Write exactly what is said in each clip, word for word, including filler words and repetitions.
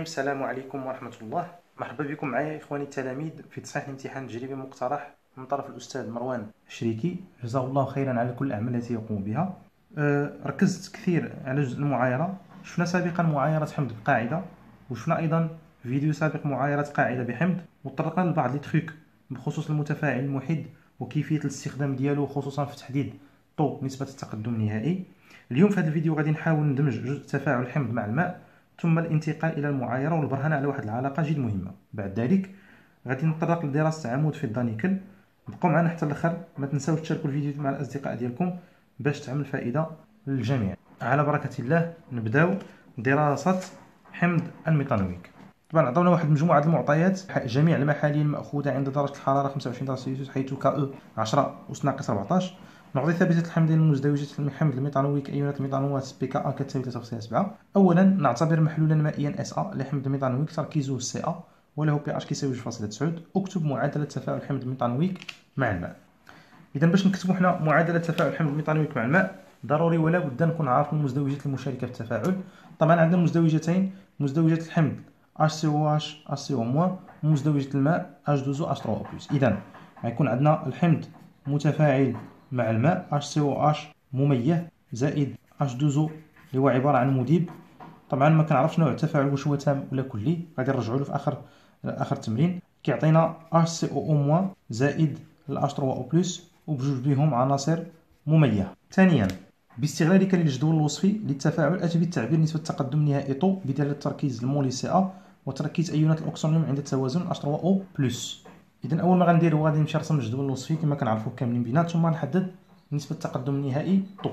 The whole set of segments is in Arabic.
الرحيم. السلام عليكم ورحمة الله. مرحبا بكم معايا إخواني التلاميذ في تصحيح الامتحان التجريبي مقترح من طرف الأستاذ مروان الشريكي، جزاه الله خيرا على كل الأعمال التي يقوم بها. أه ركزت كثير على جزء المعايرة. شفنا سابقا معايرة حمض بقاعدة، وشفنا أيضا فيديو سابق معايرة قاعدة بحمض، وتطرقنا لبعض لي تريك بخصوص المتفاعل المحد وكيفية الاستخدام ديالو، خصوصا في تحديد طو نسبة التقدم النهائي. اليوم في هذا الفيديو غادي نحاول ندمج جزء تفاعل الحمض مع الماء، ثم الانتقال الى المعايره والبرهان على واحد العلاقه جد مهمه. بعد ذلك غادي نتطرق لدراسه عمود في الدانيكل. بقوا معنا حتى الاخر، ما تنساوش تشاركوا الفيديو مع الاصدقاء ديالكم باش تعمل فائده للجميع. على بركه الله نبداو دراسه حمض الميثانويك. طبعا عطونا واحد مجموعه المعطيات، جميع المحاليل المأخوذه عند درجه الحراره خمسة وعشرين درجه سلسيوس، حيث ك او عشرة أس ناقص أربعطاش. نعطي ثابته الحمض المزدوجه حمض الميثانويك ايونات الميثانوات بي كا ا كتساوي ثلاثة فاصلة سبعة. اولا نعتبر محلولا مائيا اس ا لحمض الميثانويك تركيزه سي ا وله بي اش كيساوي جوج فاصلة تسعة. اكتب معادله تفاعل حمض الميثانويك مع الماء. اذا باش نكتبوا حنا معادله تفاعل حمض الميثانويك مع الماء، ضروري ولا بد نكون عارفين المزدوجات المشاركه في التفاعل. طبعا عندنا مزدوجتين، مزدوجه الحمض اش سي او اش اش سي او- ومزدوجه الماء اش اثنين او اش ثلاثة. اذا غيكون عندنا الحمض متفاعل مع الماء اش سي او اش مميه زائد اش اثنين اللي هو عباره عن مذيب. طبعا ما كنعرفش نوع التفاعل واش هو تام ولا كلي، غادي نرجعوا له في اخر اخر التمرين. كيعطينا اش سي او زائد الاش ثلاثة بلس، وبجوج بهم عناصر مميه. ثانيا باستغلالك للجدول الوصفي للتفاعل اتي بالتعبير نسبه التقدم النهائي طو بدلاله التركيز المولي سي ا وتركيز ايونات الاكسونيوم عند التوازن اش ثلاثة او بلس. اذا اول ما غنديرو غادي نمشي نرسم الجدول الوصفي كما كنعرفوا كاملين بيناتهم، نحدد نسبه التقدم النهائي طو.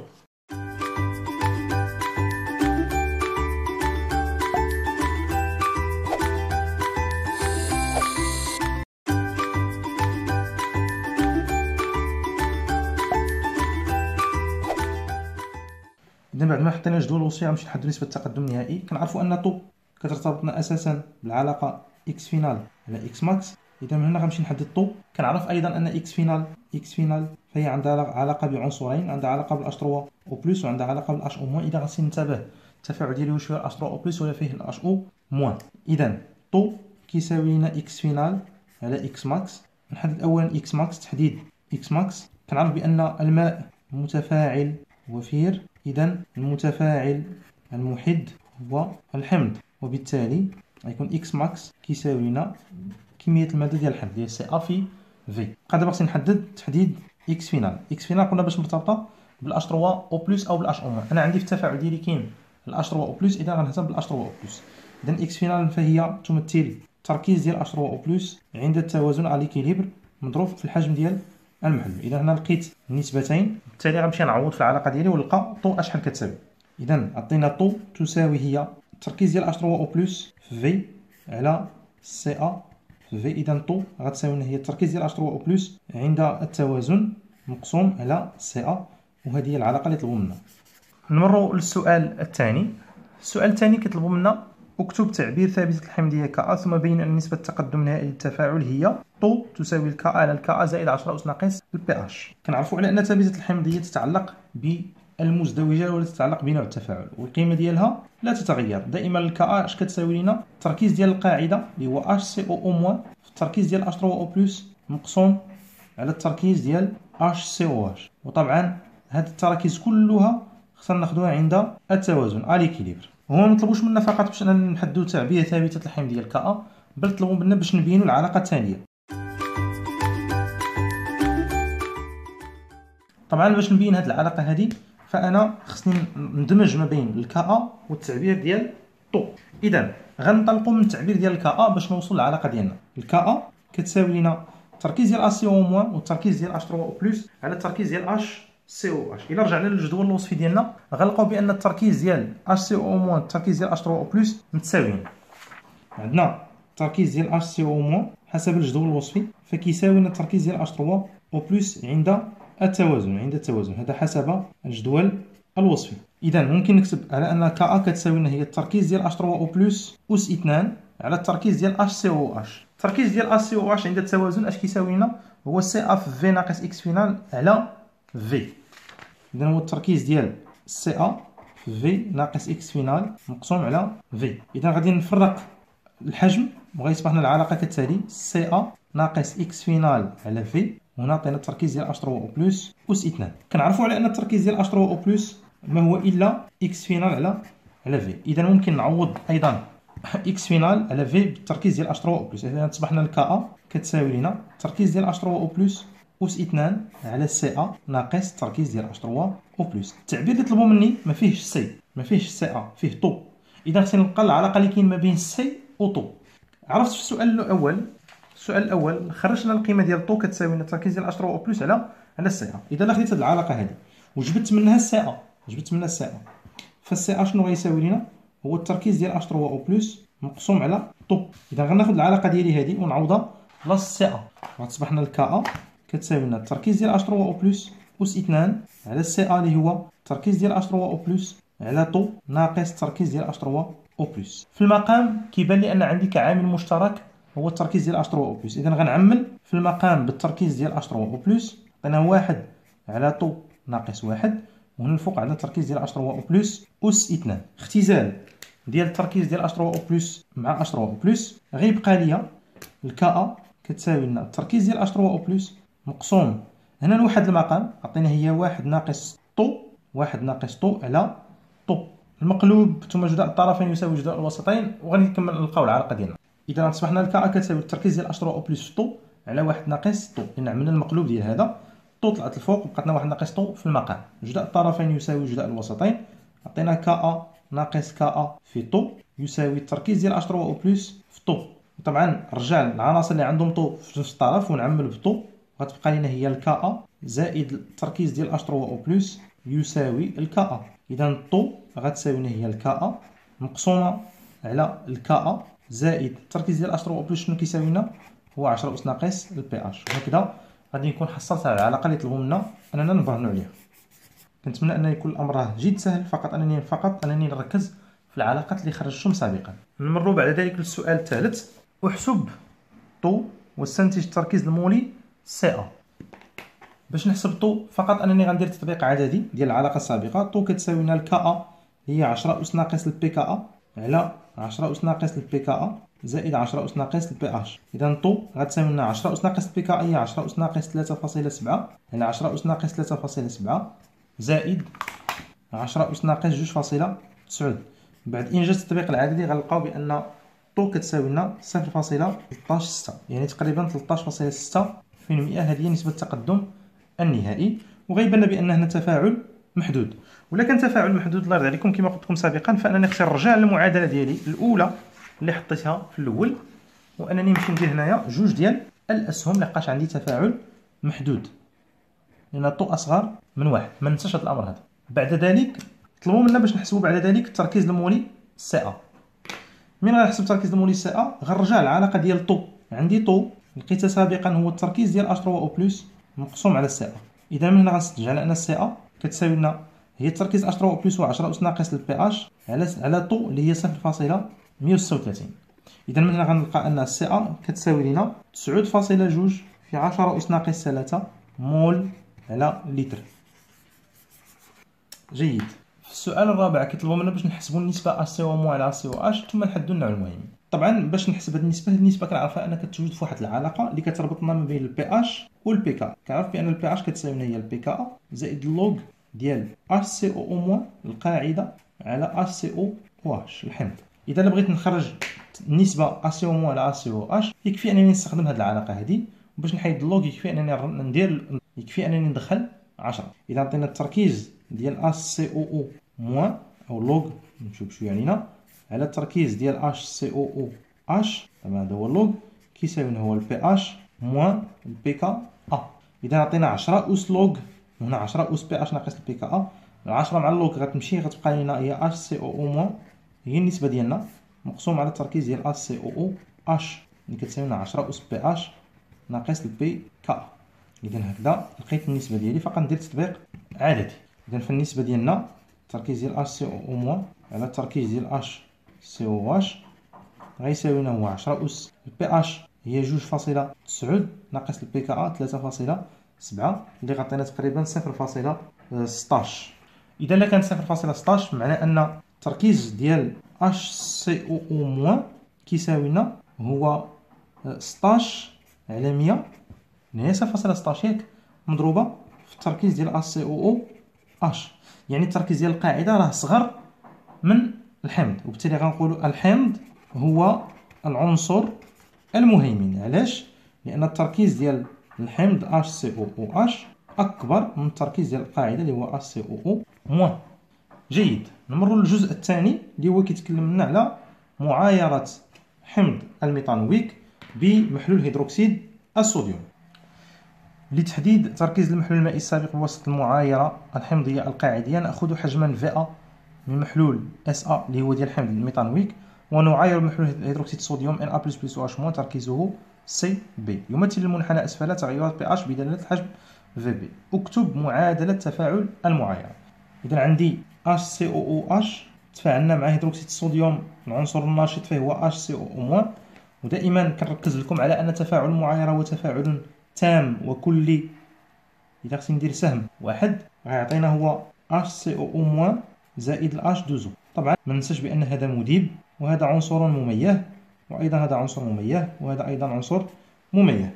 اذا بعد ما حطينا الجدول الوصفي غنمشي نحددو نسبه التقدم النهائي. كنعرفوا ان طو كترتبطنا اساسا بالعلاقه اكس فينال على اكس ماكس. اذا من هنا غنمشي نحدد طو. كنعرف ايضا ان اكس فينال اكس فينال فهي عندها علاقه بعنصرين، عندها علاقه بالاش ثلاثة او بلس وعندها علاقه بالاش او موان. اذا غنمشي ننتبه التفاعل ديالي واش فيه الاش ثلاثة او بلس ولا فيه الاش او موان. اذا طو كيساوي لنا اكس فينال على اكس ماكس. نحدد اولا اكس ماكس. تحديد اكس ماكس كنعرف بان الماء متفاعل وفير، اذا المتفاعل المحد هو الحمض، وبالتالي غيكون اكس ماكس كيساوي لنا كميه الماده ديال الحمض ديال سي ا في في. بقى دابا خصني نحدد تحديد اكس فينال. اكس فينال قلنا باش مرتبطه بالاش ثلاثة او بلس او بالاش او. انا عندي في التفاعل ديالي كاين الاش ثلاثة او بلس، اذا غنهتم بالاش ثلاثة او بلس. اذا اكس فينال فهي تمثل التركيز ديال اش ثلاثة او بلس عند التوازن على ليكيليبر مضروب في الحجم ديال المحلول. اذا هنا لقيت النسبتين، بالتالي غنمشي نعوض في العلاقه ديالي ونلقى طو اشحال كتساوي. اذا عطينا طو تساوي هي التركيز ديال اش ثلاثة او بلس في على سي ا في. اذا طو غتساوي لنا هي التركيز ديال اش ثلاثة او بلس عند التوازن مقسوم على سي ا، وهذه هي العلاقه اللي طلبوا منا. نمروا للسؤال الثاني. السؤال الثاني كيطلبوا منا اكتب تعبير ثابته الحمضيه كا ثم بين ان نسبه التقدم النهائي للتفاعل هي طو تساوي الكا على الكا زائد عشرة اس ناقص البي اش. كنعرفوا على ان ثابته الحمضيه تتعلق بالمزدوجه ولا تتعلق بنوع التفاعل، والقيمه ديالها لا تتغير دائما. الكا اش كتساوي لنا التركيز ديال القاعده اللي هو اش سي او او موان في التركيز ديال اش ثلاثة او بلس مقسوم على التركيز ديال اش سي او اش. وطبعا هاد التراكيز كلها خصنا ناخذوها عند التوازن على ليكيليبر. هما ما طلبوش منا فقط باش نحددوا تعبير ثابته الحمض ديال كا، بل طلبوا منا باش نبينوا العلاقه الثانيه. طبعا باش نبين هذه العلاقه هذه فانا خصني ندمج ما بين الكا والتعبير ديال طو. اذا غنطلقوا من التعبير ديال الكا باش نوصل للعلاقه ديالنا. الكا كتساوي لنا التركيز ديال اش سي او موان والتركيز ديال اش ثلاثة او بلس على التركيز ديال اش سي او اش. الا رجعنا للجدول الوصفي ديالنا غنلقاو بان التركيز ديال اش سي او موان والتركيز ديال اش ثلاثة او بلس متساويين. عندنا التركيز ديال اش سي او موان حسب الجدول الوصفي فكيساوي لنا التركيز ديال اش ثلاثة او بلس عند التوازن عند التوازن هذا حسب الجدول الوصفي. اذا ممكن نكتب على ان كا كتساوي لنا هي التركيز ديال اش ثلاثة او بلس اس اثنان على التركيز ديال اش سي او اش. التركيز ديال اش سي او اش عند التوازن اش كيساوي لنا هو سي ا في في ناقص اكس فينال على في. اذا هو التركيز ديال سي ا في ناقص اكس فينال مقسوم على في. اذا غادي نفرق الحجم وغيصبح لنا العلاقه كالتالي: سي ا ناقص اكس فينال على في، وهنا عطينا التركيز ديال اش ثلاثة او بلس اس اثنان. كنعرفوا على ان التركيز ديال اش ثلاثة او بلس ما هو الا اكس فينال على على في. اذا ممكن نعوض ايضا اكس فينال على في بالتركيز ديال اش ثلاثة او بلس. اذا تصبح لنا الكا ا كتساوي لنا التركيز ديال اش ثلاثة او بلس اس اثنان على سي ا ناقص التركيز ديال اش ثلاثة او بلس. التعبير اللي طلبوا مني ما فيهش سي، ما فيهش سي ا، فيه طو. اذا خصني نلقى العلاقه اللي كاين ما بين سي و طو. عرفت في السؤال الاول، السؤال الاول خرجنا القيمه ديال طو كتساوي لنا التركيز ديال اش ثلاثة او بلس على على سي ا. اذا خديت هذه العلاقه هذه وجبت منها السي ا، جبت منها السي ا، فالسي ا شنو غيساوي لنا؟ هو التركيز ديال اش ثلاثة او بلس مقسوم على طو. اذا غناخذ العلاقه ديالي هذه ونعوضها بلاصه سي ا، غتصبح لنا الكا ا كتساوي لنا التركيز ديال اش ثلاثة او بلس اس اثنان على السي ا اللي هو التركيز ديال اش ثلاثة او بلس على طو ناقص التركيز ديال اش ثلاثة او بلس. في المقام كيبان لي ان عندي كعامل مشترك هو التركيز ديال اش ثلاثة او بلس. اذا غنعمل في المقام بالتركيز ديال اش ثلاثة او بلس، عطينا واحد على طو ناقص واحد، وهنا الفوق على التركيز ديال اش ثلاثة او بلس اس اثنان. اختزال ديال التركيز ديال اش ثلاثة او بلس مع اش ثلاثة او بلس، غيبقى ليا الكا ا كتساوي لنا التركيز ديال اش ثلاثة او بلس مقسوم هنا لواحد المقام عطينا هي واحد ناقص طو، واحد ناقص طو على طو المقلوب ثم جداء الطرفين يساوي جداء الوسطين، وغادي نكمل نلقاو العلاقه ديالنا. اذا اصبحنا الكا ا كتساوي التركيز ديال اش ثلاثة او بلس في طو على واحد ناقص طو، لان عملنا المقلوب ديال هذا طو طلعت الفوق وبقات لنا واحد ناقص طو في المقام. جداء الطرفين يساوي جداء الوسطين، عطينا كا ا ناقص كا ا في طو يساوي التركيز ديال اش ثلاثة او بلس في طو. طبعا رجع العناصر اللي عندهم طو في نفس الطرف ونعمل بطو، غتبقى لنا هي الكا ا زائد التركيز ديال اش ثلاثة او بلس يساوي الكا ا. اذا طو غتساوي لنا هي الكا ا مقسومه على الكا ا زائد التركيز ديال اش ثلاثة او بلس شنو كيساوي لنا؟ هو عشرة اس ناقص البي اش. وهكذا غادي نكون حصلت على العلاقه اللي طلبوا منا اننا نبرهنوا عليها. كنتمنى ان يكون الامر جد سهل، فقط انني فقط انني نركز في العلاقات اللي خرجتهم سابقا. نمروا بعد ذلك للسؤال الثالث: احسب طو واستنتج التركيز المولي سي ا. باش نحسب طو فقط انني غندير تطبيق عددي ديال العلاقه السابقه. طو كتساوي لنا الكا ا هي عشرة اس ناقص البي كا ا على عشرة اس ناقص البي كا ا زائد عشرة اس ناقص البي اش. اذا طو غتساوي لنا عشرة اس ناقص البي كا ا هي عشرة اس ناقص ثلاثة فاصلة سبعة على عشرة اس ناقص ثلاثة فاصلة سبعة زائد عشرة اس ناقص جوج فاصلة تسعة. بعد انجاز التطبيق العددي غنلقاو بان طو كتساوي لنا صفر فاصلة ثلاثة عشر ستة، يعني تقريبا ثلاثة عشر فاصلة ستة في المئة. هذه هي نسبه التقدم النهائي، وغيبان بان هنا تفاعل محدود. ولا كان تفاعل محدود الله يرضي عليكم كما قلت لكم سابقا، فانني خصني نرجع للمعادله ديالي الاولى اللي حطيتها في الاول، وانني نمشي ندير هنايا جوج ديال الاسهم لحقاش عندي تفاعل محدود، لان طو اصغر من واحد. ما ننساش هذا الامر هذا. بعد ذلك طلبوا منا باش نحسبوا بعد ذلك التركيز المولي سي ا. من غنحسب التركيز المولي سي ا غنرجع العلاقه ديال طو. عندي طو لقيتها سابقا هو التركيز ديال اش ثلاثة او بلس مقسوم على سي ا. اذا من هنا غنستنتج على ان سي ا كتساوي لنا هي التركيز اش ثلاثة او بلس هو عشرة اس ناقص البي اش على على طو اللي هي صفر فاصلة مئة وستة وثلاثين. اذا من هنا غنلقى ان سي ا كتساوي لنا تسعة فاصلة جوج في عشرة اس ناقص ثلاثة مول على لتر. جيد. في السؤال الرابع كيطلبوا منا باش نحسبوا النسبه اش سي او مو على اش سي او اش ثم نحددوا النوع المهم. طبعا باش نحسب هذه النسبه، هذه النسبه كنعرفها انها كتوجد في واحد العلاقه اللي كتربطنا ما بين البي اش والبي كا. كنعرف بان البي اش كتساوي هي البي كا زائد اللوغ ديال اش سي او او مو القاعده على اش سي او او اش الحمض. اذا الا بغيت نخرج النسبه اش سي او مو على اش سي او اش يكفي انني نستخدم هذه العلاقه هذه، وباش نحيد اللوغ يكفي انني ندير يكفي انني ندخل عشرة. اذا عطينا التركيز ديال اش سي او او مو او لوغ نمشيو بشويه علينا على التركيز ديال اش سي او او اش، طبعا هذا هو اللوغ كيساوي هو البي اش مو البي كا ا. اذا عطينا عشرة اس لوغ، هنا عشرة اس بي اش ناقص البي كا ا، عشرة مع اللوغ غتمشي غتبقى لنا هي اش سي او او مو هي النسبه ديالنا مقسوم على التركيز ديال اش سي او او اش اللي كتساوي لنا عشرة اس بي اش ناقص البي كا. اذا هكذا لقيت النسبه ديالي، فقط ندير تطبيق عددي. اذا فالنسبه ديالنا التركيز ديال اش سي او او مو على التركيز ديال اش سي او اش غيساوي لنا هو عشرة اس البي اش هي جوج فاصلة تسعة ناقص البي كا ا ثلاثة فاصلة سبعة اللي غطينا تقريبا صفر فاصلة ستطاش. اذا الا كانت صفر فاصلة ستطاش معناه ان التركيز ديال اش سي او او مو كيساوي لنا هو ستاش على مية، هي صفر فاصلة ستاش ياك، مضروبه في التركيز ديال اش سي او او اش. يعني التركيز ديال القاعده راه صغر من الحمض، وبالتالي غنقولوا الحمض هو العنصر المهيمن. علاش؟ لان التركيز ديال الحمض اش سي او او اش اكبر من التركيز ديال القاعده اللي هو اش سي او او موان. جيد، نمروا للجزء الثاني اللي هو كيتكلم لنا على معايره حمض الميثانويك بمحلول هيدروكسيد الصوديوم. لتحديد تركيز المحلول المائي السابق بواسطه المعايره الحمضيه القاعديه، ناخذ حجما في A من محلول اس ا اللي هو ديال حمض الميثانويك، ونعاير محلول هيدروكسيد الصوديوم ان ا بلس بلس او اش موان تركيزه سي بي، يمثل المنحنى اسفل تغيرات بي اش بدلاله الحجم في بي. اكتب معادله تفاعل المعايره. اذا عندي اش سي او او اش تفاعلنا مع هيدروكسيد الصوديوم، العنصر الناشط فيه هو اش سي او او موان. ودائما كنركز لكم على ان تفاعل المعايره هو تفاعل تام وكلي. اذا خصني ندير سهم واحد غيعطينا هو اش سي او او موان زائد الاش دوزو. طبعا ما ننساش بان هذا مذيب، وهذا عنصر مميه، وايضا هذا عنصر مميه، وهذا ايضا عنصر مميه.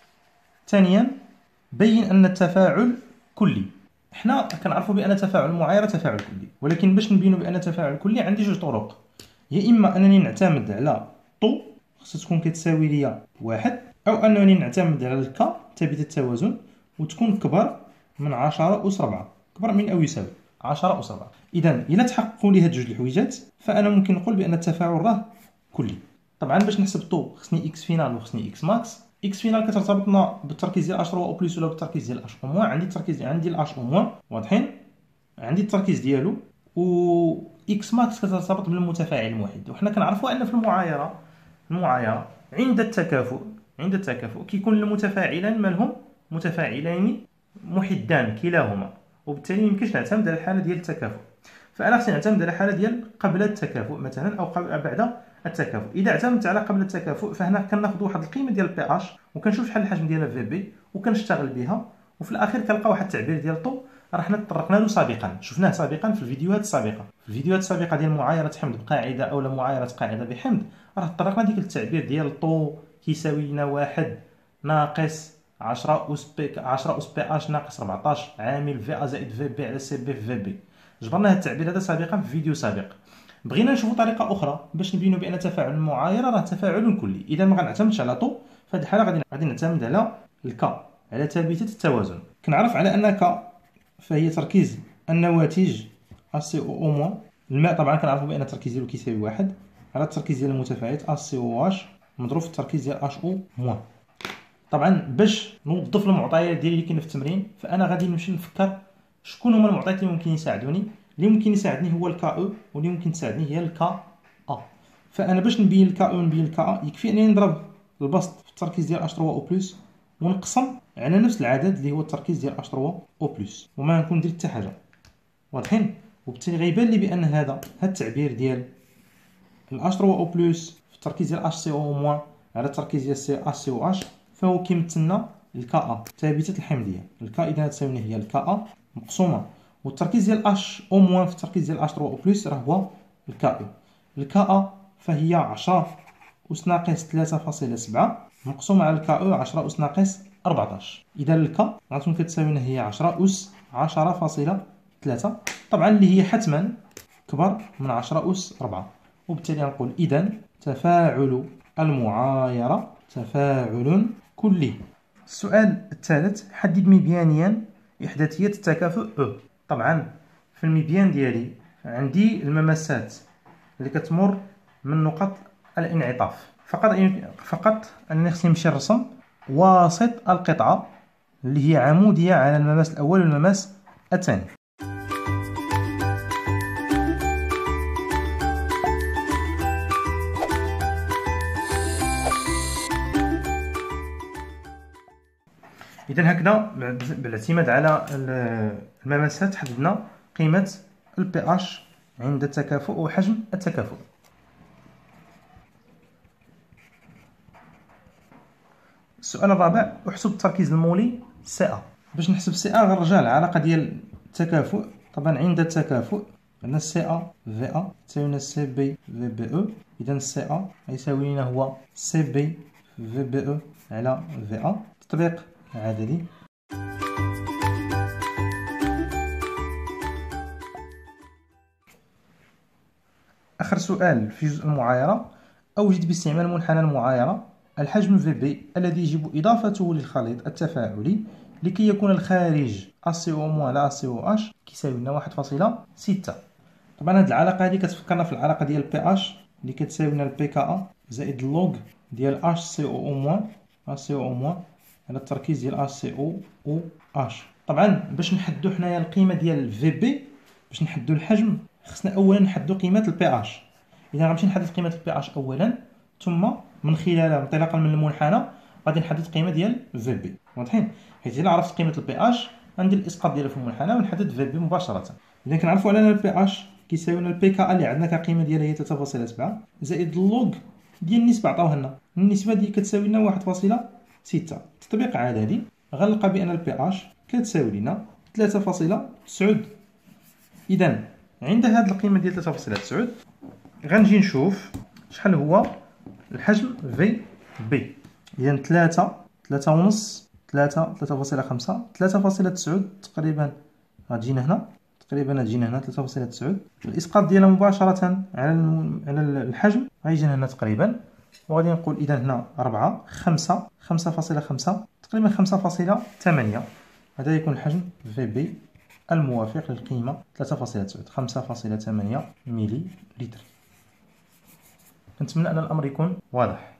ثانيا، بين ان التفاعل كلي. حنا كنعرفوا بان تفاعل المعايره تفاعل كلي، ولكن باش نبينوا بان تفاعل كلي عندي جوج طرق. يا اما انني نعتمد على طو خصها تكون كتساوي ليا واحد، او انني نعتمد على الكا ثابته التوازن وتكون كبر من عشرة أس أربعة، كبر من او يساوي عشرة أس أربعة. اذا الا تحققوا لي هاد جوج الحويجات فانا ممكن نقول بان التفاعل راه كلي. طبعا باش نحسب طو خصني اكس فينال وخصني اكس ماكس. اكس فينال كترتبطنا بالتركيز ديال اش ثلاثة او بلس ولا بالتركيز ديال اش او موان. عندي التركيز عندي الاش او موان واضحين، عندي التركيز ديالو. و اكس ماكس كترتبط بالمتفاعل الموحد، وحنا كنعرفوا ان في المعايره المعايره عند التكافؤ عند التكافؤ كيكون المتفاعلان مالهم متفاعلين محدان كلاهما، وبالتالي ما يمكنش نعتمد على الحاله ديال التكافؤ. فانا خصني نعتمد على الحاله ديال قبل التكافؤ مثلا او قبل بعد التكافؤ. اذا اعتمدت على قبل التكافؤ فهنا كناخذ واحد القيمه ديال بي اش وكنشوف شحال الحجم ديالها في بي وكنشتغل بها، وفي الاخير كنلقى واحد التعبير ديال طو راه حنا تطرقنا له سابقا، شفناه سابقا في الفيديوهات السابقه. في الفيديوهات السابقه ديال معايره حمض بقاعده او معايره قاعده بحمض راه تطرقنا ديك التعبير ديال طو كيساوي لنا واحد ناقص عشرة اس بي عشرة اس بي اش ناقص أربعطاش عامل في ا زائد في بي على سي بي في في بي. جبرنا هذا التعبير هذا سابقا في فيديو سابق. بغينا نشوفوا طريقه اخرى باش نبينوا بان تفاعل المعايره راه تفاعل كلي. اذا ما غنعتمدش على طو، في هذه الحاله غادي غادي نعتمد على الكا، على ثابته التوازن. كنعرف على ان كا فهي تركيز النواتج اش سي او او موان. الماء طبعا كنعرفوا بان التركيز ديالو كيساوي واحد على التركيز ديال المتفاعلات اش سي او اش مضروب في التركيز ديال اش او موان. طبعا باش نوظف المعطيات ديالي اللي كاينه في التمرين فانا غادي نمشي نفكر شكون هما المعطيات اللي ممكن يساعدوني. اللي ممكن يساعدني هو الكا او، واللي ممكن تساعدني هي الكا ا. فانا باش نبين الكا او ونبين الكا ا يكفي انني نضرب البسط في التركيز ديال اش ثلاثة او بلس ونقسم على نفس العدد اللي هو التركيز ديال اش ثلاثة او بلس، وما نكون درت حتى حاجه. واضحين؟ وبالتالي غيبان لي بان هذا هذا التعبير ديال الاش ثلاثة او بلس في التركيز ديال اش سي او موان على التركيز ديال سي اش سي او اش فهو كيمثلنا الكا ا ثابته الحمضيه. الكا اذا تساوي هي الكا ا مقسومه، والتركيز ديال اش او موان في التركيز ديال اش ثلاثة او بلس راه هو الكا او. الكا ا فهي عشرة أس ناقص ثلاثة فاصلة سبعة مقسومه على الكا او عشرة أس ناقص أربعطاش. اذا الكا غتكون كتساوي هي عشرة أس عشرة فاصلة ثلاثة، طبعا اللي هي حتما كبر من عشرة أس أربعة. وبالتالي نقول اذا تفاعل المعايره تفاعل كلي. السؤال الثالث، حدد مبيانيا إحداثية التكافؤ أو. طبعا في المبيان ديالي عندي المماسات اللي كتمر من نقط الانعطاف. فقط فقط أنني خصني نمشي نرسم واسط القطعة اللي هي عمودية على المماس الأول والمماس الثاني. إذا هكذا بالاعتماد على المماسات حددنا قيمة البي اش عند التكافؤ وحجم التكافؤ. السؤال الرابع، احسب التركيز المولي سي ا. باش نحسب سي ا غنرجع للعلاقة ديال التكافؤ. طبعا عند التكافؤ عندنا سي ا في ا تساوي لنا سي بي في بي او. اذا سي ا غيساوي لنا هو سي بي في بي او على في ا. تطبيق عددي. آخر سؤال في جزء المعايرة. أوجد باستعمال منحنى المعايرة الحجم في بي الذي يجب إضافته للخليط التفاعلي لكي يكون الخارج أس أو مو على أس أو اش كيساوي لنا واحد فاصلة ستة. طبعا هاد العلاقة هادي كتفكرنا في العلاقة ديال بي اش اللي كتساوي لنا البي كا ا زائد اللوغ ديال اش سي او او موان اش سي او او موان على التركيز ديال اش سي او او اش. طبعا باش نحددو حنايا القيمة ديال في بي، باش نحددو الحجم خصنا اولا نحددو قيمه البي اش. اذا غنمشي نحدد قيمه البي اش اولا، ثم من خلالها انطلاقا من المنحنى غادي نحدد قيمه ديال في بي. واضحين؟ حيت الا عرفت قيمه البي اش غندير الاسقاط ديالها في المنحنى ونحدد في بي مباشره. اذا كنعرفوا على البي اش كيساوي لنا البي كا اللي عندنا كقيمه ديالها هي ثلاثة فاصلة سبعة زائد اللوغ ديال النسبه عطاوها لنا. النسبه دي كتساوي لنا واحد فاصلة ستة. تطبيق عددي غنلقى بان البي اش كتساوي لنا ثلاثة فاصلة تسعة. اذا عند هاد القيمه ديال ثلاثة فاصلة تسعة غنجي نشوف شحال هو الحجم في بي. اذا ثلاثة ثلاثة ونص ثلاثة ثلاثة فاصلة خمسة ثلاثة فاصلة تسعة تقريبا غتجينا هنا، تقريبا غتجينا هنا ثلاثة فاصلة تسعة. الاسقاط ديالها مباشره على على الحجم غيجينا هنا تقريبا، وغادي نقول اذا هنا أربعة خمسة خمسة فاصلة خمسة تقريبا خمسة فاصلة ثمانية. هذا يكون الحجم في بي الموافق للقيمة ثلاثة فاصلة تسعة خمسة فاصلة ثمانية ملي لتر. نتمنى أن الأمر يكون واضح.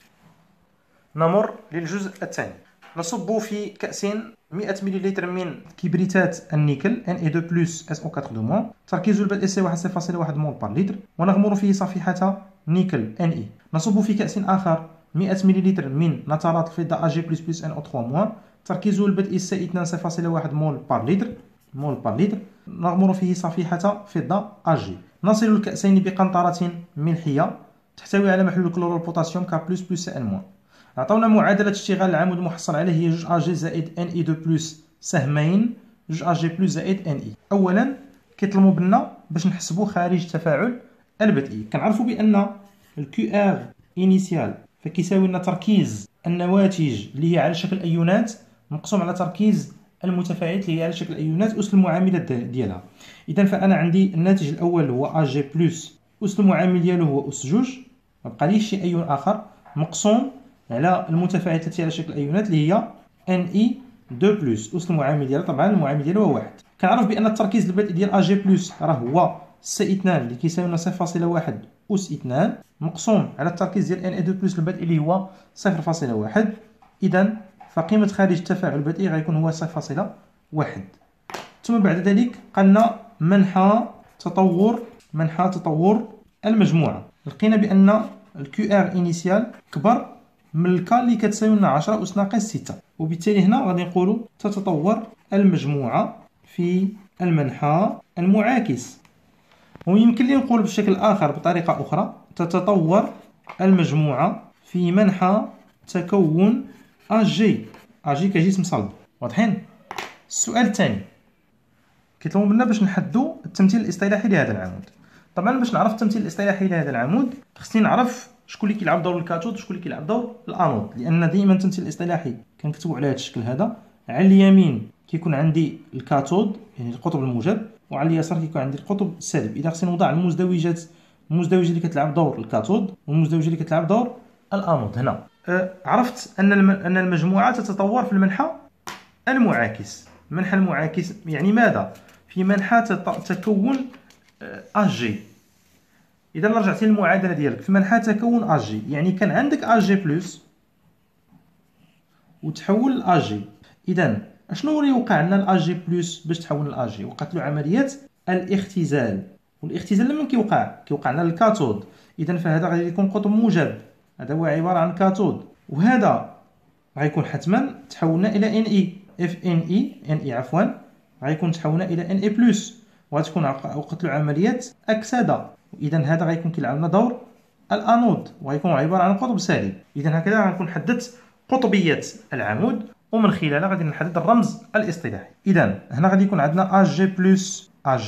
نمر للجزء الثاني. نصب في كأس مئة مليلتر من كبريتات النيكل إن إي تو بلس إس أو أربعة دو موان، تركيز البدء سي واحد فاصلة واحد مول بار لتر، ونغمر فيه صفيحة نيكل إن إي. نصب في كأس آخر مئة مليلتر من نترات الفضة أ جي بلس بلس إن أو ثلاثة موان، تركيز البدء سي اثنين فاصلة واحد مول بار لتر مول بار لتر، نغمر فيه صفيحة فضة أ جي. نصل الكأسين بقنطرة ملحية تحتوي على محلول كلور البوتاسيوم ك بلس بلس ان موان. عطاونا معادلة اشتغال العمود المحصل عليه هي جوج أ جي زائد إن إي تو بلس سهمين جوج أ جي بلس زائد إن إي. أولا كيطلبوا بنا باش نحسبوا خارج التفاعل البدئي. كنعرفوا بأن الكيو ار إنيسيال فكيساوي لنا تركيز النواتج اللي هي على شكل أيونات مقسوم على تركيز المتفاعلات اللي هي على شكل أيونات أس المعاملات ديالها. إذا فأنا عندي الناتج الأول هو أ جي بلس أس المعامل ديالو هو أس جوج، مبقاليش شي أيون آخر مقسوم على المتفاعلات التي على شكل أيونات اللي هي إن إي تو بلس أس المعامل ديالها. طبعا المعامل ديالو هو واحد. كنعرف بأن التركيز البدئي ديال أ جي بلس راه هو سي اثنين اللي كيساوي لنا صفر فاصلة واحد أس اثنين مقسوم على التركيز ديال إن إي تو بلس البدئي اللي هو صفر فاصلة واحد. إذا فقيمة خارج التفاعل البدئي غيكون هو صفر فاصلة واحد. ثم بعد ذلك قلنا منحى تطور منحى تطور المجموعة. لقينا بأن الكيو ار إنيسيال كبر من الكا اللي كتساوي لنا عشرة أس ناقص ستة، وبالتالي هنا غادي نقولوا تتطور المجموعة في المنحى المعاكس. ويمكن لي نقول بشكل آخر بطريقة أخرى تتطور المجموعة في منحى تكون أجي أجي كجسم صلب. واضحين؟ السؤال الثاني كيطلبوا منا باش نحددوا التمثيل الاصطلاحي لهذا العمود. طبعا باش نعرف التمثيل الاصطلاحي لهذا العمود خصني نعرف شكون اللي كيلعب دور الكاثود وشكون اللي كيلعب دور الانود، لان دائما التمثيل الاصطلاحي كنكتبوا على هذا الشكل هذا. على اليمين كيكون عندي الكاثود يعني القطب الموجب، وعلى اليسار كيكون عندي القطب السالب. اذا خصني نوضع المزدوجات المزدوجه اللي كتلعب دور الكاثود والمزدوجه اللي كتلعب دور الانود. هنا أه عرفت ان ان المجموعه تتطور في المنحى المعاكس. المنحى المعاكس يعني ماذا؟ في منحى تكون اجي. اذا رجعتي للمعادله ديالك في منحى تكون اجي يعني كان عندك اجي بلس وتحول لاجي. اذا اشنو اللي وقع لنا الاجي بلس باش تحول لاجي؟ وقعت له عمليه الاختزال. والاختزال لمن كيوقع؟ كيوقع لنا الكاثود. اذا فهذا غادي يكون قطب موجب، هذا هو عباره عن كاثود، وهذا غيكون حتما تحولنا الى ان اي اف ان اي ان اي عفوا غيكون تحولنا الى ان اي بلس، وغتكون وقعت له عمليه اكسده. اذا هذا غيكون كيلعب لنا دور الانود وغيكون عباره عن قطب سالب. اذا هكذا غنكون حددت قطبيه العمود، ومن خلالها غادي نحدد الرمز الاصطلاحي. اذا هنا غادي يكون عندنا اجي بلس اجي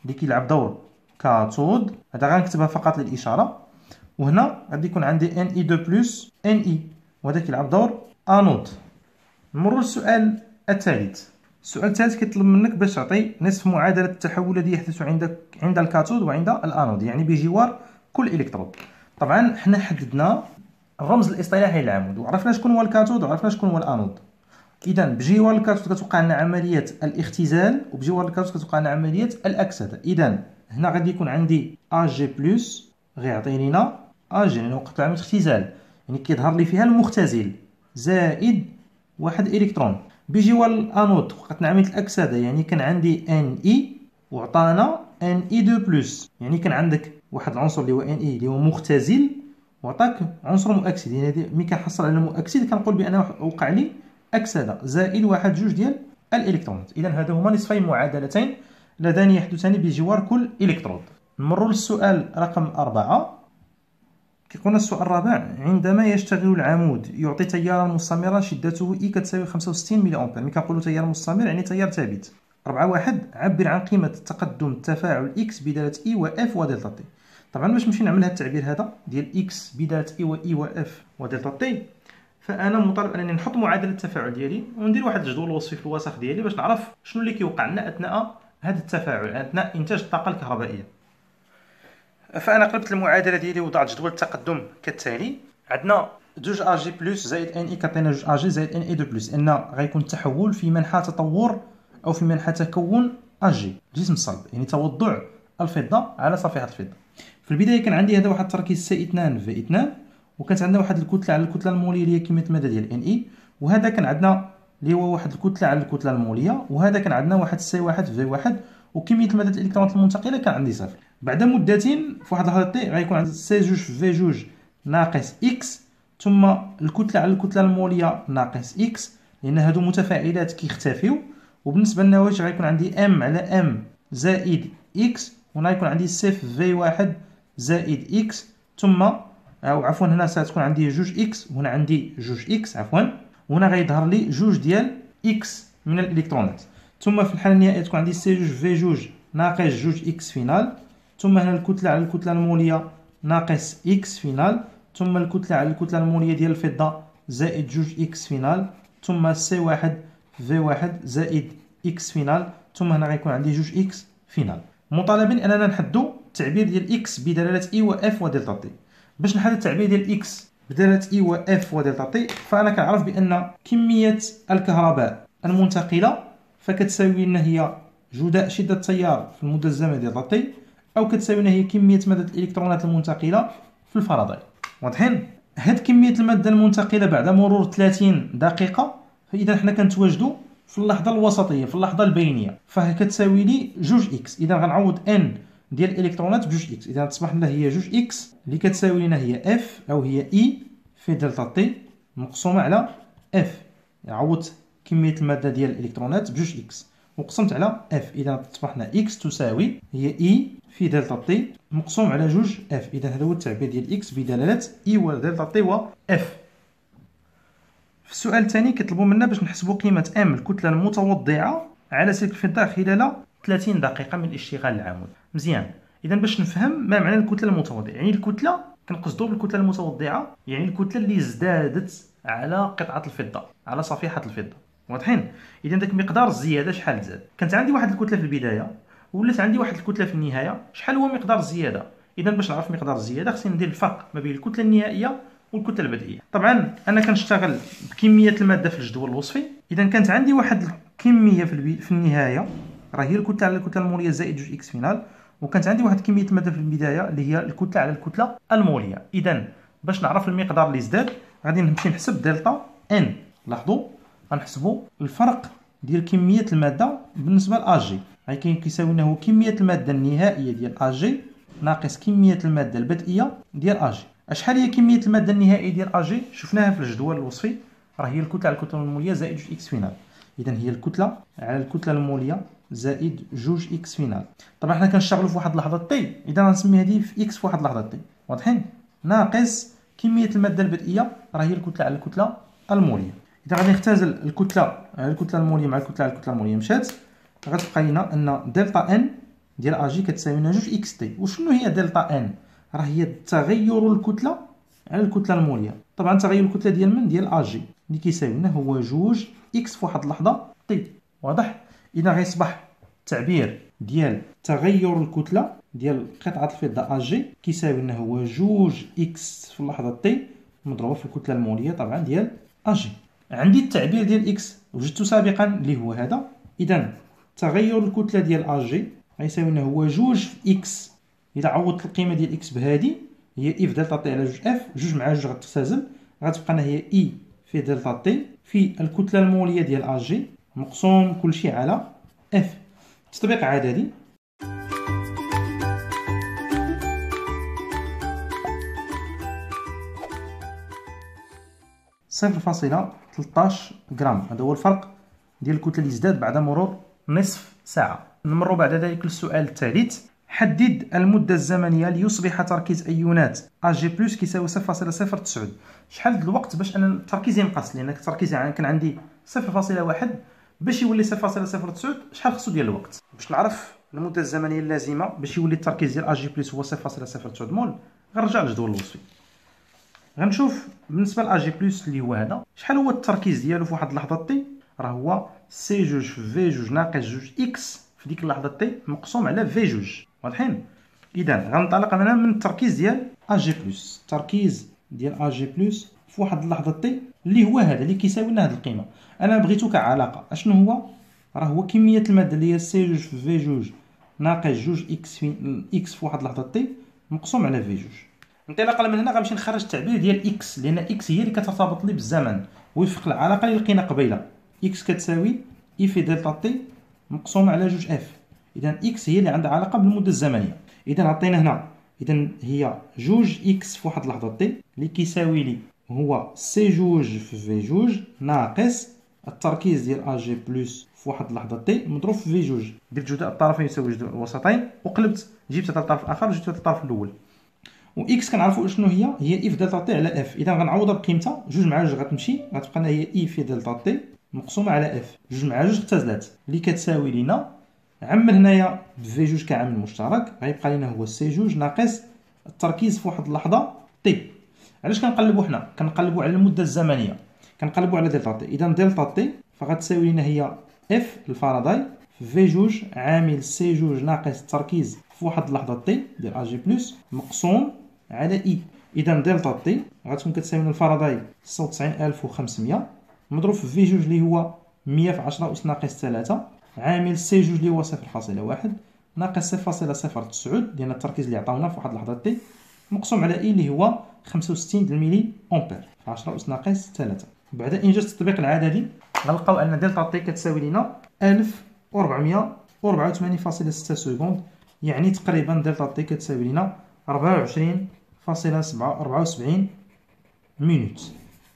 اللي كيلعب دور كاثود، هذا غنكتبها فقط للاشاره. وهنا غادي يكون عندي ان اي اثنين بلس ان اي، وهذا كيلعب دور انود. نمروا للسؤال الثالث. السؤال الثالث كيطلب منك باش تعطي نصف معادله التحول الذي يحدث عند عند الكاثود وعند الانود، يعني بجوار كل الكترود. طبعا حنا حددنا الرمز الاصطلاحي للعمود، وعرفنا شكون هو الكاثود وعرفنا شكون هو الانود. اذا بجوار الكاثود كتوقع لنا عمليه الاختزال، وبجوار الكاثود كتوقع لنا عمليه الاكسده. اذا هنا غادي يكون عندي ا جي بلس غيعطي لنا ا جي، لان وقت عمليه اختزال يعني كيظهر لي فيها المختزل زائد واحد الكترون. بجوار الانود وقت عمليه الاكسده يعني كان عندي ان اي وعطانا ان اي اثنين بلس، يعني كان عندك واحد العنصر اللي هو ان اي اللي هو مختزل وعطاك عنصر مؤكسد. يعني ملي كنحصل على المؤكسد كنقول بان وقع لي اكسده زائد واحد جوج ديال الالكترونات. اذا هذا هما نصفي معادلتين اللذان يحدثان بجوار كل الكترود. نمروا للسؤال رقم أربعة. كيقولنا السؤال الرابع: عندما يشتغل العمود يعطي تيارا مستمرا شدته اي كتساوي خمسة وستين ملي امبير. ملي كنقولوا تيار مستمر يعني تيار ثابت. أربعة واحد: عبر عن قيمة تقدم التفاعل اكس بدالة اي و اف ودلتا تي. طبعا باش نمشي نعمل هذا التعبير هذا ديال اكس بدالة اي و اي و اف ودلتا تي، فانا مطالب انني نحط معادله التفاعل ديالي وندير واحد الجدول وصفي في الوسخ ديالي باش نعرف شنو اللي كيوقع لنا اثناء هذا التفاعل، اثناء انتاج الطاقه الكهربائيه. فانا قلبت المعادله ديالي وضعت جدول التقدم كالتالي. عندنا جوج ا جي بلس زائد ان اي كتعطينا جوج ا جي زائد ان اي اثنين بلس، لان غيكون التحول في منحى تطور او في منحى تكون ا جي جسم صلب، يعني توضع الفضه على صفيحه الفضه. في البدايه كان عندي هذا واحد التركيز سي اثنان في اثنان، وكانت عندنا واحد الكتله على الكتله الموليه اللي هي كميه الماده ديال ان اي، وهذا كان عندنا اللي هو واحد الكتله على الكتله الموليه، وهذا كان عندنا واحد سي واحد في واحد، وكميه الماده الالكترونات المنتقله كان عندي صفر. بعد مدتين في واحد اللحظه تي غيكون عندي سي جوج في جوج ناقص اكس، ثم الكتله على الكتله الموليه ناقص اكس، لان هادو متفاعلات كيختفيو. وبالنسبه للنواتج غيكون عندي ام على ام زائد اكس، وهنا غيكون عندي سي في واحد زائد اكس، ثم او عفوا هنا ستكون عندي جوج اكس وهنا عندي جوج اكس عفوا، وهنا غيظهر لي جوج ديال اكس من الالكترونات. ثم في الحاله النهائيه تكون عندي سي جوج في جوج ناقص جوج اكس فينال، ثم هنا الكتله على الكتله الموليه ناقص اكس فينال، ثم الكتله على الكتله الموليه ديال الفضه زائد جوج اكس فينال، ثم سي واحد في واحد زائد اكس فينال، ثم هنا غيكون عندي جوج اكس فينال. مطالبين اننا نحدوا التعبير ديال اكس بدلاله اي و اف ودلتا تي. باش نحدد التعبير ديال اكس بدلاله اي و اف ودلتا تي، فانا كنعرف بان كميه الكهرباء المنتقله فكتساوي لنا هي جداء شده التيار في المده الزمنيه ديال تي، او كتساوي لنا هي كميه ماده الالكترونات المنتقله في الفرضيه. واضحين؟ هاد كميه الماده المنتقله بعد مرور ثلاثين دقيقه، فاذا حنا كنتواجدوا في اللحظه الوسطيه، في اللحظه البينيه، فهي كتساوي لي جوج اكس. اذا غنعوض ان ديال الالكترونات بجوج اكس، اذا تصبح لنا هي جوج اكس اللي كتساوي لنا هي اف او هي اي في دلتا تي مقسومه على اف. عوضت كميه الماده ديال الالكترونات بجوج اكس وقسمت على اف، اذا تصبح لنا اكس تساوي هي اي في دلتا تي مقسوم على جوج اف. اذا هذا هو التعبير ديال اكس بدلاله اي ودلتا تي و اف. في السؤال الثاني كيطلبوا منا باش نحسبوا قيمه ام الكتله المتوضعه على سلك الفضه خلال ثلاثين دقيقه من اشتغال العمود. مزيان، اذا باش نفهم ما معنى الكتله المتوضعه، يعني الكتله كنقصدوا بالكتله المتوضعه يعني الكتله اللي ازدادت على قطعه الفضه، على صفيحه الفضه. واضحين؟ اذا داك مقدار الزياده شحال زاد؟ كانت عندي واحد الكتله في البدايه ولات عندي واحد الكتله في النهايه، شحال هو مقدار الزياده؟ اذا باش نعرف مقدار الزياده خصني ندير الفرق ما بين الكتله النهائيه والكتله البدئيه. طبعا انا كنشتغل بكميه الماده في الجدول الوصفي. اذا كانت عندي واحد الكميه في, البي... في النهايه راه هي الكتله على الكتله الموليه زائد جوج اكس فينال، وكانت عندي واحد كميه الماده في البدايه اللي هي الكتله على الكتله الموليه. اذا باش نعرف المقدار اللي زداد غادي نمشي نحسب دلتا ان. لاحظوا غنحسبوا الفرق ديال كميه الماده بالنسبه ل جي، غيكون كيساوي لنا هو كميه الماده النهائيه ديال جي ناقص كميه الماده البدئيه ديال جي. اشحال هي كميه الماده النهائيه ديال اجي؟ شفناها في الجدول الوصفي، راه هي الكتله على الكتله الموليه زائد جوج اكس فينال. اذا هي الكتله على الكتله الموليه زائد جوج اكس فينال. طبعا حنا كنشتغلوا في واحد اللحظه تي، اذا غنسمي هذه في اكس في واحد اللحظه تي. واضحين؟ ناقص كميه الماده البدئيه راه هي الكتله على الكتله الموليه. اذا غادي نختزل الكتله على الكتله الموليه مع الكتله على الكتله الموليه مشات، غتبقى لنا ان دلتا ان ديال اجي كتساوي لنا جوج اكس تي. وشنو هي دلتا ان؟ راه هي تغير الكتله على الكتله الموليه. طبعا تغير الكتله ديال من؟ ديال اجي اللي كيساوي لنا هو جوج اكس في واحد اللحظه تي. واضح؟ اذا غيصبح التعبير ديال تغير الكتله ديال قطعه الفضه اجي كيساوي لنا هو جوج اكس في اللحظه تي مضروبه في الكتله الموليه طبعا ديال اجي. عندي التعبير ديال اكس وجدته سابقا اللي هو هذا. اذا تغير الكتله ديال اجي غيساوي لنا هو جوج في اكس. اذا عوضت القيمه ديال اكس بهذه هي اي في دلتا تي على جوج اف، جوج مع جوج غتختزل، غتبقى لنا هي اي في دلتا تي في الكتله الموليه ديال اجي مقسوم كلشي على اف. تطبيق عددي. صفر فاصلة ثلاثطاش غرام، هذا هو الفرق ديال الكتله اللي ازداد بعد مرور نصف ساعه. نمر بعد ذلك للسؤال الثالث. حدد المده الزمنيه ليصبح تركيز ايونات اجي بلس كيساوي صفر فاصلة صفر تسعة. شحال د الوقت باش ان التركيز ينقص؟ لان التركيز يعني كان عندي صفر فاصلة واحد باش يولي صفر فاصلة صفر تسعة، شحال خصو ديال الوقت؟ باش نعرف المده الزمنيه اللازمه باش يولي التركيز ديال اجي بلس هو صفر فاصلة صفر تسعة مول، غنرجع للجدول الوصفي. غنشوف بالنسبه لاجي بلس اللي هو هذا شحال هو التركيز ديالو في واحد اللحظه تي، راه هو سي جوج في في جوج ناقص جوج اكس في ديك اللحظه تي مقسوم على في جوج. واضحين؟ اذا غنطلق انا من التركيز ديال اجي بلس. التركيز ديال اجي بلس في واحد اللحظه تي اللي هو هذا اللي كيساوي لنا هذه القيمه. انا بغيتو كعلاقه اشنو هو؟ راه هو كميه الماده اللي هي سي جوج في في جوج ناقص جوج اكس في اكس في واحد اللحظه تي مقسوم على في جوج. انطلاقا من هنا غنمشي نخرج التعبير ديال اكس، لان اكس هي اللي كترتبط لي بالزمن وفق العلاقه اللي لقينا قبيله. اكس كتساوي اي في دلتا تي مقسوم على جوج اف. اذا اكس هي اللي عندها علاقه بالمده الزمنيه. اذا عطينا هنا اذا هي جوج اكس في واحد اللحظه تي اللي كيساوي لي هو سي جوج في في جوج ناقص التركيز ديال اجي بلس في واحد اللحظه تي مضروب في في جوج. درت جداء الطرفين يساوي جداء الوسطين وقلبت جبت هذا الطرف الاخر وجبت هذا الطرف الاول. و اكس كنعرفوا شنو هي؟ هي اي في دلتا تي على اف. اذا غنعوضها بقيمتها جوج مع جوج غتمشي غتبقى لنا هي اي في دلتا تي مقسومه على اف. جوج مع جوج اختزلات اللي كتساوي لينا عمل هنايا في جوج كعامل مشترك غيبقى لنا هو سي جوج ناقص التركيز في واحد اللحظه تي. علاش كنقلبوا حنا؟ كنقلبوا على المده الزمنيه، كنقلبوا على دلتا تي. اذا دلتا تي فغتساوي لنا هي اف الفاراداي في جوج عامل سي جوج ناقص التركيز في واحد اللحظه تي ديال اجي بلس مقسوم على اي. اذا دلتا تي غتكون كتساوي لنا الفاراداي ستة وتسعين ألف وخمسمية مضروب في في جوج اللي هو مية في عشرة أس ناقص ثلاثة عامل سي جوج اللي هو صفر فاصلة واحد ناقص صفر فاصلة صفر تسعة ديال التركيز اللي عطاونا في واحد اللحظه تي مقسوم على اي اللي هو خمسة وستين الملي امبير في عشرة أس ناقص ثلاثة. بعد انجاز التطبيق العددي غنلقاو ان دلتا تي كتساوي لنا ألف وأربعمية وأربعة وثمانين فاصلة ستة سكوند، يعني تقريبا دلتا تي كتساوي لنا أربعة وعشرين فاصلة أربعة وسبعين مينوت.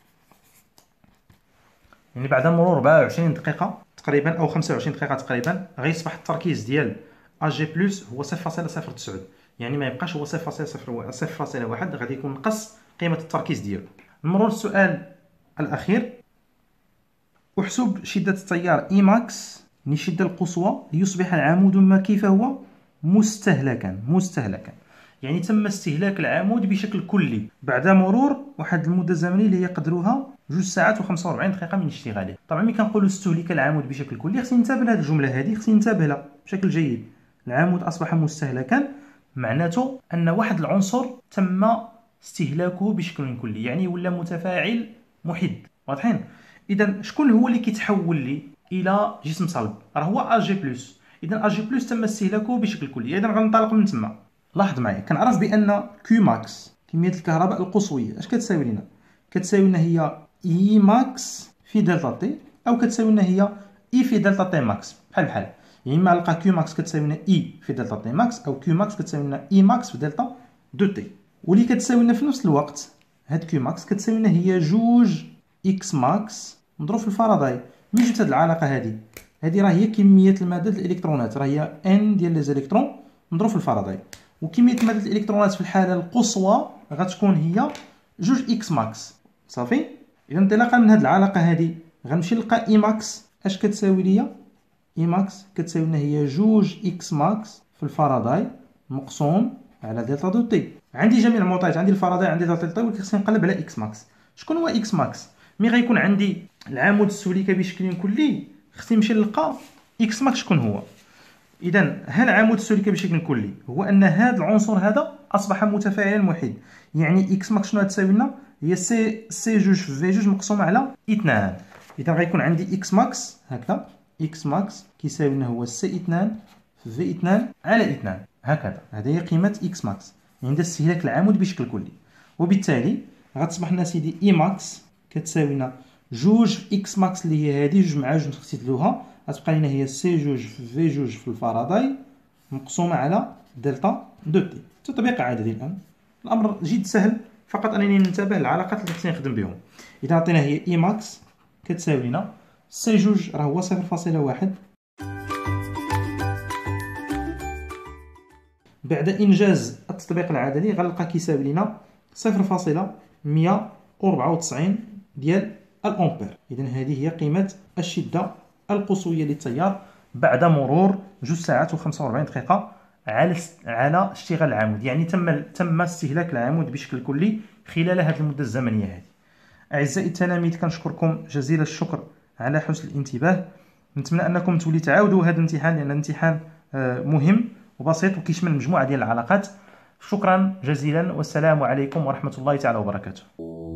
يعني بعد مرور أربعة وعشرين دقيقه تقريبا او خمسة وعشرين دقيقه تقريبا غيصبح التركيز ديال اجي بلس هو صفر فاصلة صفر تسعة، يعني ما يبقاش هو صفر فاصلة واحد، غادي يكون نقص قيمه التركيز ديالو. نمروا للسؤال الاخير. احسب شده التيار اي ماكس يعني الشده القصوى ليصبح العمود ما كيف هو مستهلكا. مستهلكا يعني تم استهلاك العمود بشكل كلي بعد مرور واحد المده الزمنيه اللي يقدروها جوج ساعات وخمسة وأربعين دقيقه من اشتغاله. طبعا ملي كنقولوا استهلك العمود بشكل كلي خصني ننتبه لهذه الجمله هذه، خصني ننتبه لها بشكل جيد. العمود اصبح مستهلكا معناته ان واحد العنصر تم استهلاكه بشكل كلي، يعني ولا متفاعل محد. واضحين؟ اذا شكون هو اللي كيتحول لي الى جسم صلب؟ راه هو اجي بلس. اذا اجي بلس تم استهلاكه بشكل كلي، اذا غننطلق من تما. لاحظ معايا كنعرف بان كيو ماكس كميه الكهرباء القصويه اش كتساوي لنا؟ كتساوي لنا هي اي ماكس في دلتا تي او كتساوي لنا هي اي في دلتا تي ماكس بحال بحال. يعني اما نلقى كيو ماكس كتساوي لنا اي في دلتا تي ماكس او كيو ماكس كتساوي لنا اي ماكس في دلتا دو تي، واللي كتساوي لنا في نفس الوقت هاد كيو ماكس كتساوي لنا هي جوج اكس ماكس مضروب في الفاراداي. ملي جبت هاد العلاقه هادي هادي راه هي كميه الماده الالكترونات، راه هي ان ديال لي زيليكترون مضروب في الفاراداي، وكميه ماده الالكترونات في الحاله القصوى غتكون هي جوج اكس ماكس. صافي. اذا انطلاقا من هاد العلاقه هادي غنمشي نلقى اي ماكس اش كتساوي ليا. اي ماكس كتساوي لنا هي جوج اكس ماكس في الفاراداي مقسوم على دلتا دو تي. عندي جميع المعطيات، عندي الفاراداي عندي دلتا دو تي، ولكن خصني نقلب على اكس ماكس. شكون هو اكس ماكس؟ ملي غيكون عندي العمود السلكي بشكل كلي خصني نمشي نلقى اكس ماكس شكون هو. اذا ها العمود السلكي بشكل كلي هو ان هذا العنصر هذا اصبح متفاعلا موحد، يعني اكس ماكس شنو غتساوي لنا؟ هي سي سي جوج في في جوج مقسومه على اثنان. اذا غيكون عندي اكس ماكس هكذا، اكس ماكس كيساوي لنا هو سي اثنان في في اثنان على اثنان هكذا. هذه هي قيمه اكس ماكس عند استهلاك العمود بشكل كلي. وبالتالي غتصبح لنا سيدي اي ماكس كتساوي لنا جوج في اكس ماكس اللي هي هذه جوج مع جوج نختزلوها، غتبقى لنا هي سي جوج في في جوج في الفاراداي مقسومه على دلتا دو تي. تطبيق عادي الان، الامر جد سهل، فقط انني ننتبه للعلاقات اللي خصني نخدم بهم. اذا عطينا هي اي ماكس كتساوي لنا سي جوج راه هو صفر فاصلة واحد، بعد انجاز التطبيق العددي غنلقى كيساوي لنا صفر فاصلة مية وأربعة وتسعين ديال الامبير. اذا هذه هي قيمه الشده القصويه للتيار بعد مرور جوج ساعات وخمسة وأربعين دقيقه على على اشتغال العمود، يعني تم تم استهلاك العمود بشكل كلي خلال هذه المده الزمنيه هذه. اعزائي التلاميذ كنشكركم جزيل الشكر على حسن الانتباه. نتمنى انكم تولي تعاودوا هذا الامتحان لان الامتحان مهم وبسيط وكيشمل مجموعه ديال العلاقات. شكرا جزيلا والسلام عليكم ورحمه الله تعالى وبركاته.